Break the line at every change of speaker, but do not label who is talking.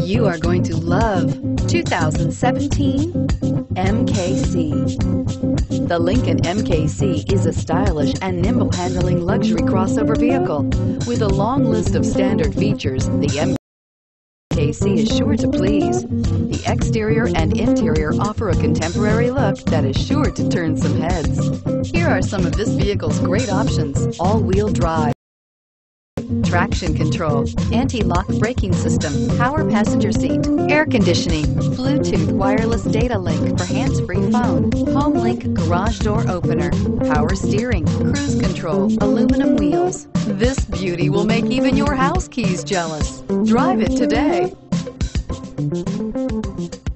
You are going to love 2017 MKC. The Lincoln MKC is a stylish and nimble handling luxury crossover vehicle. With a long list of standard features, the MKC is sure to please. The exterior and interior offer a contemporary look that is sure to turn some heads. Here are some of this vehicle's great options: all-wheel drive, traction control, anti-lock braking system, power passenger seat, air conditioning, Bluetooth wireless data link for hands-free phone, home link garage door opener, power steering, cruise control, aluminum wheels. This beauty will make even your house keys jealous. Drive it today.